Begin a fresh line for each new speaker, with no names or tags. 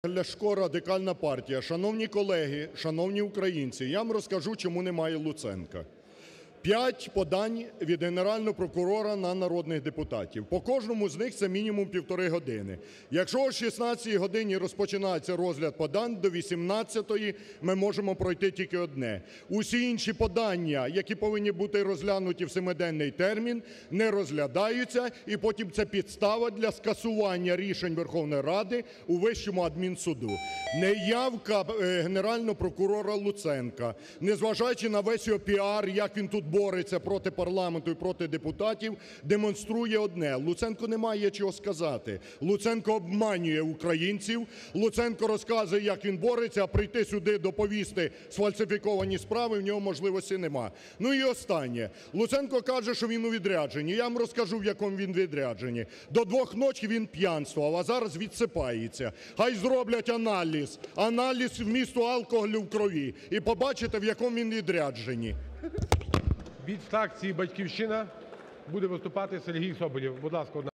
Ляшко, Радикальна партія. Шановні колеги, шановні українці, я вам розкажу, чому немає Луценка. 5 подань від Генерального прокурора на народних депутатів. По кожному з них це мінімум 1,5 години. Якщо о 16 годині розпочинається розгляд подань, до 18-ї ми можемо пройти тільки одне. Усі інші подання, які повинні бути розглянуті в 7-денний термін, не розглядаються, і потім це підстава для скасування рішень Верховної Ради у Вищому адмінсуду. Неявка Генерального прокурора Луценка, незважаючи на весь його піар, як він тут бореться проти парламенту і проти депутатів, демонструє одне: Луценко не має чого сказати. Луценко обманює українців, Луценко розказує, як він бореться, а прийти сюди доповісти сфальсифіковані справи в нього можливості нема. Ну і останнє. Луценко каже, що він у відрядженні. Я вам розкажу, в якому він відрядженні. До 2 ночі він п'янствував, а зараз відсипається. Хай зроблять аналіз вмісту алкоголю в крові і побачите, в якому він відрядженні.
Від фракції "Батьківщина" буде виступати Сергій Соболєв. Будь ласка,